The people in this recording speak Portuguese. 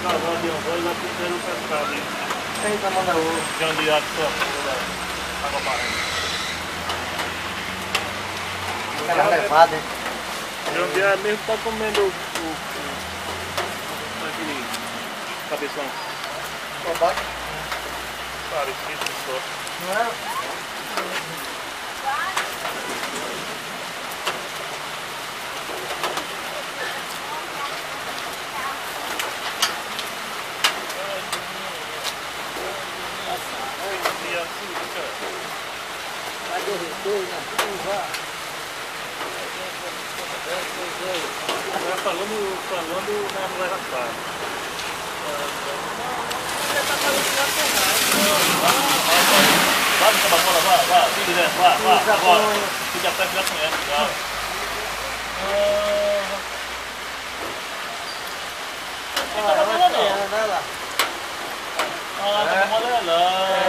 casal de anzóis lá fizeram o pescado aí. Eita, manda o Jandeado de sua água barrenta. cara levado, hein? Jandeado mesmo tá comendo aquele cabeção. Combate? Parecido só. Não é? Vai derreter, né? Tudo já. Tá falando na mulher raspar. Vai, no bola, vai, fica direto, vai, agora. Fica perto, já conhece, já. Ah, vai lá. Tá com amarelão.